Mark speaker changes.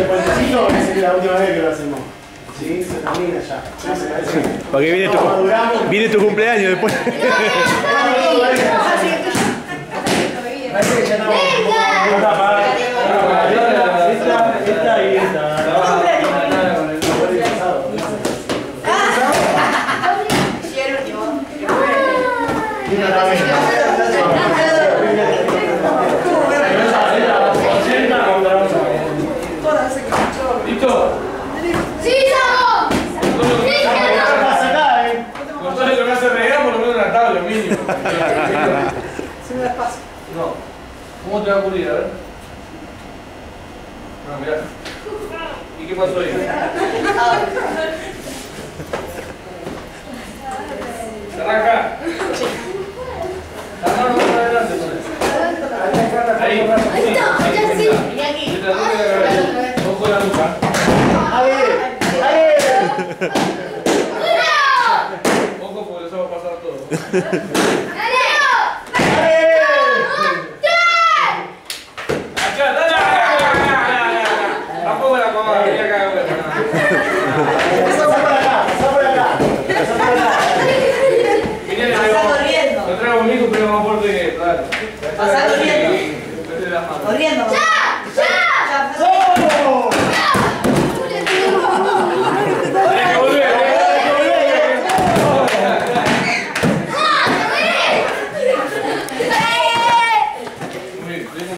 Speaker 1: puentecito, es la última vez que lo hacemos. Sí, se termina ya.
Speaker 2: Porque viene tu cumpleaños después.
Speaker 1: Parece que ya no. Esta y esta.
Speaker 3: ¿Listo?
Speaker 4: ¡Sí, Sago!
Speaker 3: Con todo lo que hace regar, por lo menos una tabla, mínimo.
Speaker 5: Se me da espacio.
Speaker 3: No. ¿Cómo te va a ocurrir? A ver. No, mirá. ¿Y qué pasó ahí? Se arranca. La mano más adelante, pues. Ahí.
Speaker 4: Y aquí.
Speaker 3: Ojo de la nuca. Ojo porque eso va a pasar todo. Acá, dale. Tampoco la pomada, ya cago.
Speaker 1: Pasá por acá, pasá por acá.
Speaker 3: Lo traigo conmigo, pero más fuerte que. Dale.
Speaker 5: Pasá corriendo.
Speaker 3: Después de las manos.
Speaker 5: Corriendo.